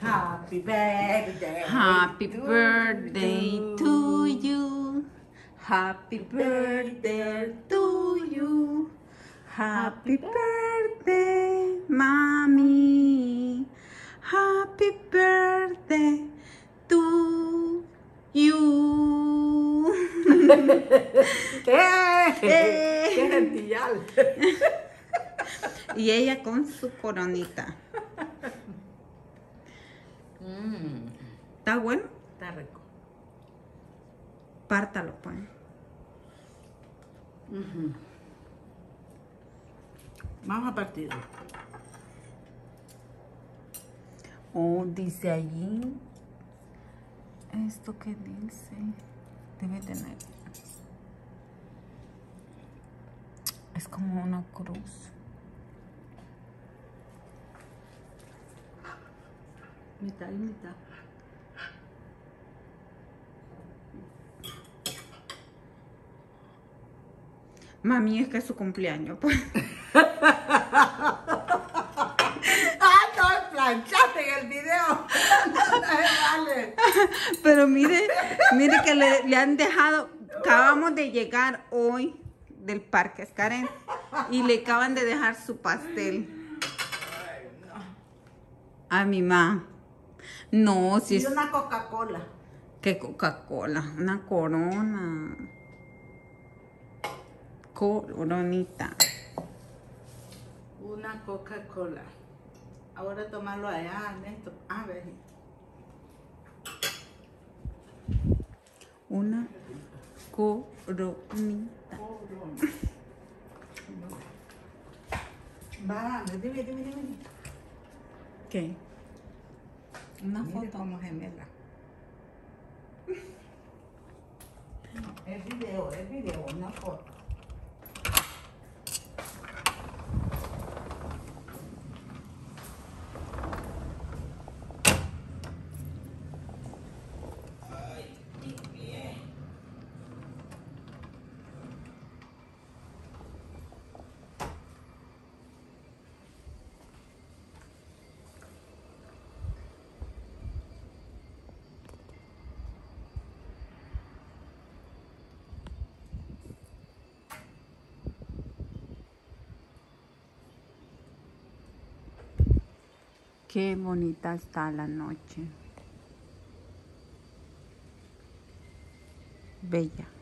Happy birthday. Happy birthday to you. Happy birthday to you. Happy birthday, mommy. Happy birthday to you. ¡Qué gentillal! Y ella con su coronita. ¿Está bueno? Está rico. Pártalo, pues. Vamos a partirlo. Oh, dice allí. ¿Esto qué dice? Debe tener. Es como una cruz. Mitad y mitad. Mami, es que es su cumpleaños, pues. ¡Ah, no! ¡Planchaste en el video! Vale. Pero mire que le han dejado. Acabamos de llegar hoy del Parque Escaren y le acaban de dejar su pastel. A mi mamá. No, si Y es. una Coca-Cola. ¿Qué Coca-Cola? Una corona. Coronita. Una Coca-Cola. Ahora tomarlo allá, Ernesto. A ver. Una coronita. Va, dime. ¿Qué? Una Mire foto. como gemela. Es video, una foto. Qué bonita está la noche. Bella.